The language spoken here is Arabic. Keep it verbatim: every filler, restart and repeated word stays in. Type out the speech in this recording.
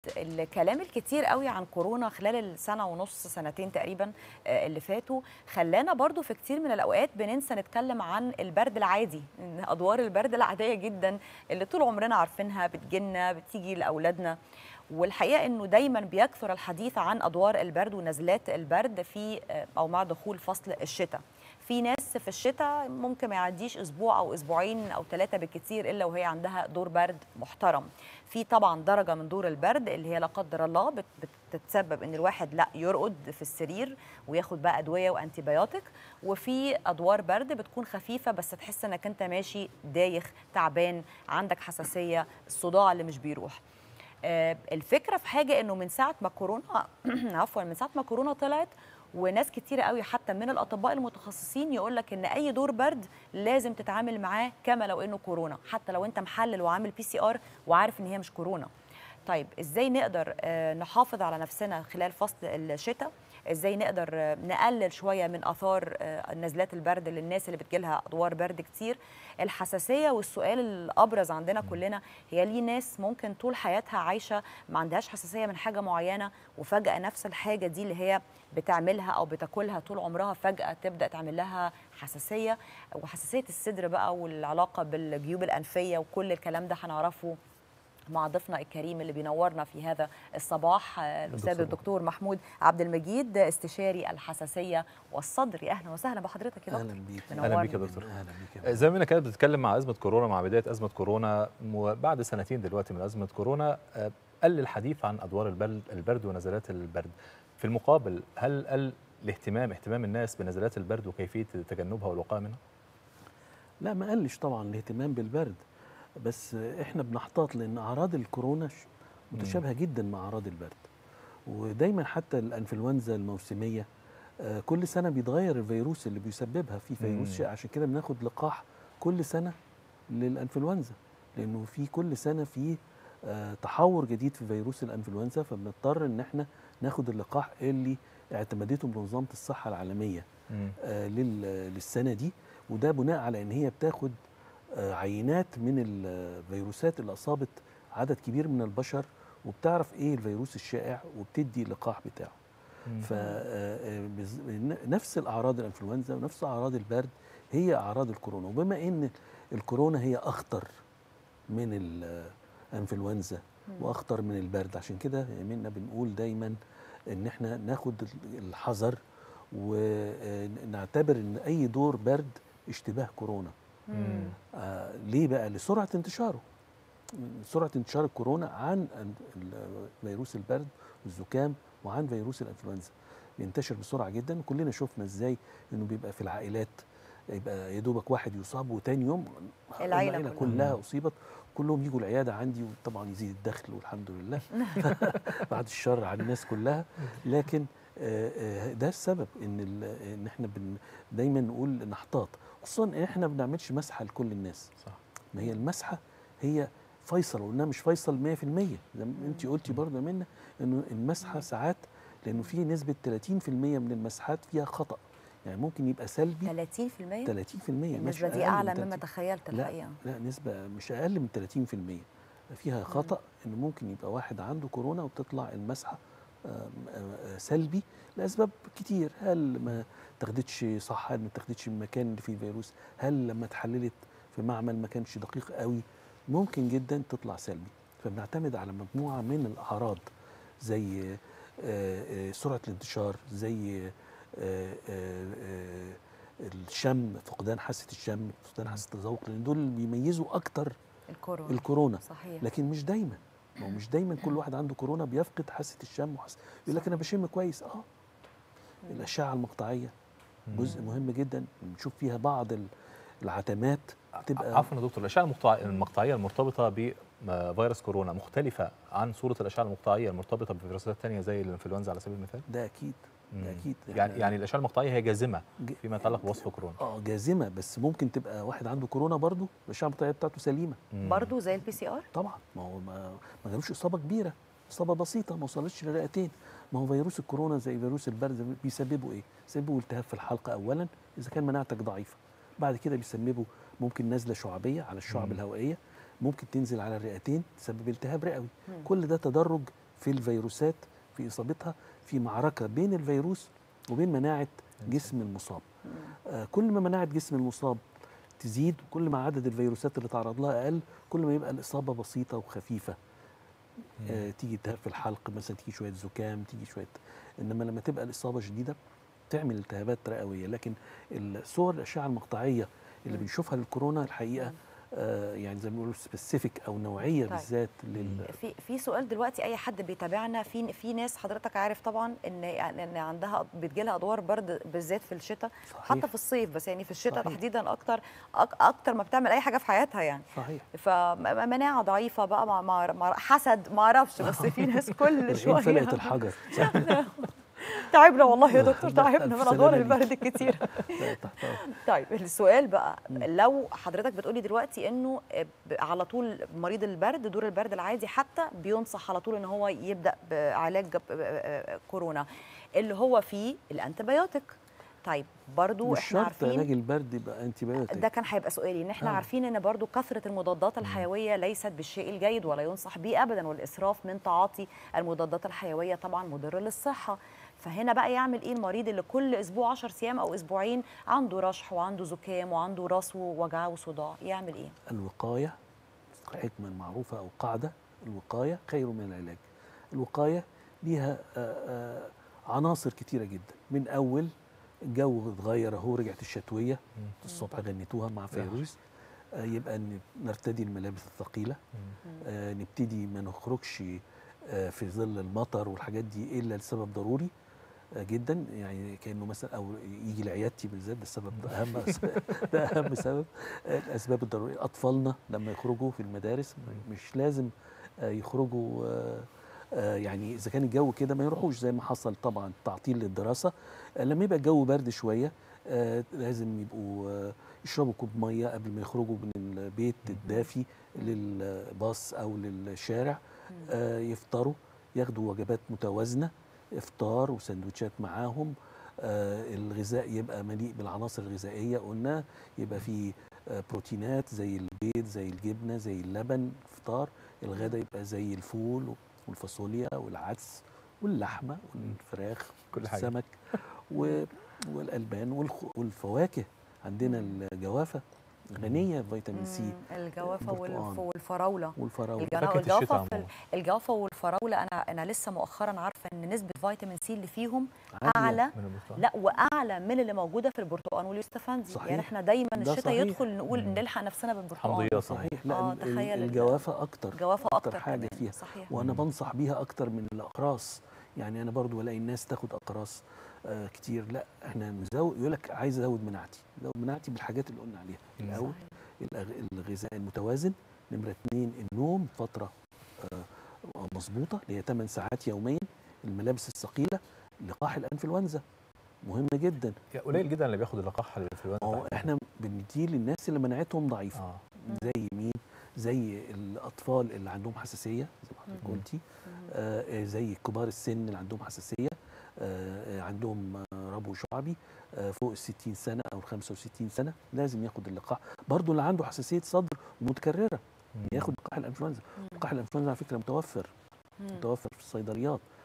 الكلام الكتير قوي عن كورونا خلال السنة ونص سنتين تقريبا آه، اللي فاتوا خلانا برضو في كتير من الأوقات بننسى نتكلم عن البرد العادي، إن أدوار البرد العادية جدا اللي طول عمرنا عارفينها بتجيلنا بتيجي لأولادنا. والحقيقة أنه دايما بيكثر الحديث عن أدوار البرد ونزلات البرد في آه، أو مع دخول فصل الشتاء. في ناس في الشتاء ممكن ما يعديش اسبوع او اسبوعين او ثلاثه بالكثير الا وهي عندها دور برد محترم. في طبعا درجه من دور البرد اللي هي لا قدر الله بت- بتتسبب ان الواحد لا يرقد في السرير وياخد بقى ادويه وانتيبيوتيك. وفي ادوار برد بتكون خفيفه بس تحس انك انت ماشي دايخ تعبان عندك حساسيه الصداع اللي مش بيروح. آه، الفكره في حاجه انه من ساعه ما كورونا عفوا من ساعه ما كورونا طلعت وناس كتيرة قوي حتى من الأطباء المتخصصين يقول لك إن أي دور برد لازم تتعامل معاه كما لو إنه كورونا، حتى لو أنت محلل وعامل بي سي آر وعارف إن هي مش كورونا. طيب إزاي نقدر آه، نحافظ على نفسنا خلال فصل الشتاء؟ إزاي نقدر آه، نقلل شوية من آثار آه، نزلات البرد للناس اللي بتجيلها أدوار برد كتير؟ الحساسية والسؤال الأبرز عندنا كلنا، هي ليه ناس ممكن طول حياتها عايشة ما عندهاش حساسية من حاجة معينة وفجأة نفس الحاجة دي اللي هي بتعملها او بتاكلها طول عمرها فجاه تبدا تعمل لها حساسيه، وحساسيه الصدر بقى والعلاقه بالجيوب الانفيه وكل الكلام ده هنعرفه مع ضيفنا الكريم اللي بينورنا في هذا الصباح آه، الاستاذ الدكتور محمود عبد المجيد، استشاري الحساسيه والصدر. اهلا وسهلا بحضرتك يا دكتور. اهلا بيك اهلا بيك يا دكتور. اهلا بيك يا زي ما انا كانت بتتكلم مع ازمه كورونا، مع بدايه ازمه كورونا وبعد سنتين دلوقتي من ازمه كورونا آه، قل الحديث عن ادوار البرد البرد ونزلات البرد. في المقابل هل قل الاهتمام اهتمام الناس بنزلات البرد وكيفيه تجنبها والوقايه منها؟ لا ما قلش طبعا الاهتمام بالبرد، بس احنا بنحتاط لان اعراض الكورونا ش- متشابهه جدا مع اعراض البرد. ودايما حتى الانفلونزا الموسميه آه، كل سنه بيتغير الفيروس اللي بيسببها، في فيروس مم. شائع عشان كده بناخد لقاح كل سنه للانفلونزا، لانه في كل سنه في آه، تحور جديد في فيروس الانفلونزا، فبنضطر ان احنا ناخد اللقاح اللي اعتمدته منظمه الصحه العالميه مم. آه، لل- للسنه دي. وده بناء على ان هي بتاخد آه، عينات من الفيروسات اللي اصابت عدد كبير من البشر، وبتعرف ايه الفيروس الشائع وبتدي اللقاح بتاعه. مم. فنفس الاعراض الانفلونزا ونفس اعراض البرد هي اعراض الكورونا، وبما ان الكورونا هي اخطر من الانفلونزا واخطر من البرد، عشان كده منا بنقول دايما ان احنا ناخد الحذر ونعتبر ان اي دور برد اشتباه كورونا. مم. آه ليه بقى؟ لسرعه انتشاره، سرعه انتشار الكورونا عن ال- فيروس البرد والزكام وعن فيروس الانفلونزا. بينتشر بسرعه جدا، وكلنا شفنا ازاي انه بيبقى في العائلات يبقى يا دوبك واحد يصاب وتاني يوم العيلة العيله كلها. كلها اصيبت، كلهم يجوا العياده عندي، وطبعا يزيد الدخل والحمد لله بعد الشر على الناس كلها. لكن آه، آه، ده السبب ان ال- ان احنا بن دايما نقول نحتاط، خصوصا ان احنا ما بنعملش مسحه لكل الناس. صح. ما هي المسحه هي فيصل، وانها مش فيصل مية في المية زي ما انت قلتي برضه يا منى، انه المسحه ساعات لانه في نسبه ثلاثين في المية من المسحات فيها خطا، يعني ممكن يبقى سلبي ثلاثين في المية. ثلاثين في المية، مش النسبة دي أقل أعلى من مما ثلاثين. تخيلت لا الحقيقة. لا نسبه مش اقل من ثلاثين في المية فيها خطا، انه ممكن يبقى واحد عنده كورونا وتطلع المسحه آم، آه، سلبي لاسباب كتير. هل ما تاخدتش صح، هل ما تاخدتش من المكان اللي فيه فيروس، هل لما اتحللت في معمل ما كانش دقيق قوي، ممكن جدا تطلع سلبي. فبنعتمد على مجموعه من الاعراض زي آه، آه، سرعه الانتشار، زي آه، آه، آه، الشم، فقدان حاسه الشم، فقدان حاسه التذوق، لان دول اللي بيميزوا اكتر الكورونا. الكورونا. صحيح. لكن مش دايما، ما هو مش دايما كل واحد عنده كورونا بيفقد حاسه الشم وحاسه، يقول لك انا بشم كويس. اه الاشعه المقطعيه جزء مهم جدا، بنشوف فيها بعض ال- العتمات بتبقى عفوا يا دكتور، الاشعه المقطع- المقطعيه المرتبطه بفيروس كورونا مختلفه عن صوره الاشعه المقطعيه المرتبطه بفيروسات ثانيه زي الانفلونزا على سبيل المثال؟ ده اكيد، مم. ده اكيد. يعني إحنا- يعني الاشعه المقطعيه هي جازمه ج- فيما يتعلق بوصف كورونا. اه جازمه، بس ممكن تبقى واحد عنده كورونا برضه الاشعه المقطعيه بتاعته سليمه. مم. برضو زي البي سي آر. طبعا ما هو ما, ما جالوش اصابه كبيره، اصابه بسيطه ما وصلتش للرئتين. ما هو فيروس الكورونا زي فيروس البرد بيسببوا ايه؟ بيسببوا التهاب في الحلقه اولا اذا كان مناعتك ضعيفه، بعد كده بيسببوا ممكن نزله شعبيه على الشعب مم. الهوائيه، ممكن تنزل على الرئتين تسبب التهاب رئوي. مم. كل ده تدرج في الفيروسات، في اصابتها، في معركه بين الفيروس وبين مناعه جسم المصاب. آه كل ما مناعه جسم المصاب تزيد، كل ما عدد الفيروسات اللي تعرض لها اقل، كل ما يبقى الاصابه بسيطه وخفيفه. آه تيجي التهاب في الحلق مثلا، تيجي شويه زكام، تيجي شويه. انما لما تبقى الاصابه شديده تعمل التهابات رئويه. لكن الصور الاشعه المقطعيه اللي مم. بنشوفها للكورونا الحقيقه آه يعني زي ما بيقولوا سبيسيفيك او نوعيه طيب. بالذات لل في في سؤال دلوقتي، اي حد بيتابعنا، في في ناس حضرتك عارف طبعا ان ان عندها بتجي لها ادوار برد بالذات في الشتاء، حتى في الصيف، بس يعني في الشتاء صحيح. تحديدا اكتر أك اكتر ما بتعمل اي حاجه في حياتها يعني. صحيح. فمناعه ضعيفه بقى، مع مع مع حسد ما اعرفش، بس في ناس كل شويه فلقت الحجر. تعبنا والله يا دكتور، لا، تعبنا ألف من ادوار سلامة ليك. البرد الكتير. لا، تحت أمرك. طيب السؤال بقى، لو حضرتك بتقولي دلوقتي انه ب- على طول مريض البرد، دور البرد العادي حتى بينصح على طول ان هو يبدا بعلاج ب- كورونا اللي هو فيه الانتبيوتيك. طيب برضو مش احنا شرط عارفين علاج البرد يبقى انتي بايوتيك. ده كان هيبقى سؤالي، ان احنا آه. عارفين ان برضو كثره المضادات الحيويه ليست بالشيء الجيد ولا ينصح به ابدا، والاسراف من تعاطي المضادات الحيويه طبعا مضر للصحه. فهنا بقى يعمل ايه المريض اللي كل اسبوع عشر ايام او اسبوعين عنده رشح وعنده زكام وعنده راس ووجع وصداع، يعمل ايه؟ الوقايه حكمه معروفه او قاعده، الوقايه خير من العلاج. الوقايه ليها آه، آه، عناصر كتيره جدا، من اول الجو اتغير اهو، رجعت الشتويه الصبح غنيتوها مع فيروز، آه، يبقى ن- نرتدي الملابس الثقيله، آه، نبتدي ما نخرجش آه، في ظل المطر والحاجات دي الا لسبب ضروري آه، جدا، يعني كانه مثلا او يجي لعيادتي بالذات، ده السبب ده اهم ده اهم سبب. آه، الاسباب الضروريه، اطفالنا لما يخرجوا في المدارس مش لازم آه، يخرجوا آه، آه، يعني اذا كان الجو كده ما يروحوش، زي ما حصل طبعا تعطيل للدراسه. آه، لما يبقى الجو برد شويه آه، لازم يبقوا آه، يشربوا كوب ميه قبل ما يخرجوا من البيت الدافي للباص او للشارع، آه، يفطروا، ياخدوا وجبات متوازنه، افطار وسندوتشات معاهم. آه الغذاء يبقى مليء بالعناصر الغذائيه، قلنا يبقى فيه آه بروتينات زي البيض زي الجبنه زي اللبن فطار. الغداء يبقى زي الفول والفاصوليا والعدس واللحمه والفراخ كل حاجة. والسمك و- والالبان والخ- والفواكه. عندنا الجوافه غنيه بفيتامين سي، مم، الجوافه والف- البرتقال والفراوله. والفراوله. الجنا- فاكهة الجوافه الشتاء في عموما. ال- الجوافه والفراوله، انا انا لسه مؤخرا عارفه ان نسبه فيتامين سي اللي فيهم عالية. اعلى، من البرتقال. لا واعلى من اللي موجوده في البرتقال واليوستفندي. صحيح. يعني احنا دايما ده الشتاء صحيح. يدخل نقول مم. نلحق نفسنا بالبرتقال. حمضيات. صحيح. لا آه، ال- تخيل ال- الجوافه اكتر جوافه اكتر اكتر حاجه كمان. فيها، صحيح. وانا بنصح بيها اكتر من الاقراص. يعني انا برضو بلاقي الناس تاخد اقراص آه كتير، لا احنا نزود، يقول لك عايز ازود مناعتي، زود مناعتي بالحاجات اللي قلنا عليها. مم. الاول الأغ- الغذاء المتوازن، نمره اثنين النوم فتره آه مظبوطه اللي هي ثمان ساعات يوميا، الملابس الثقيله، لقاح الانفلونزا مهم جدا. يا قليل جدا اللي بياخد اللقاح الانفلونزا. اه احنا بنديه للناس اللي مناعتهم ضعيفه، اه زي مين؟ زي الاطفال اللي عندهم حساسيه زي ما حضرتك مم. قلتي، آه زي كبار السن اللي عندهم حساسيه، آه عندهم آه ربو شعبي، آه فوق ال ستين سنه او خمسة وستين سنه لازم ياخد اللقاح. برضو اللي عنده حساسيه صدر ومتكرره مم. ياخد لقاح الانفلونزا. لقاح الانفلونزا على فكره متوفر مم. متوفر في الصيدليات،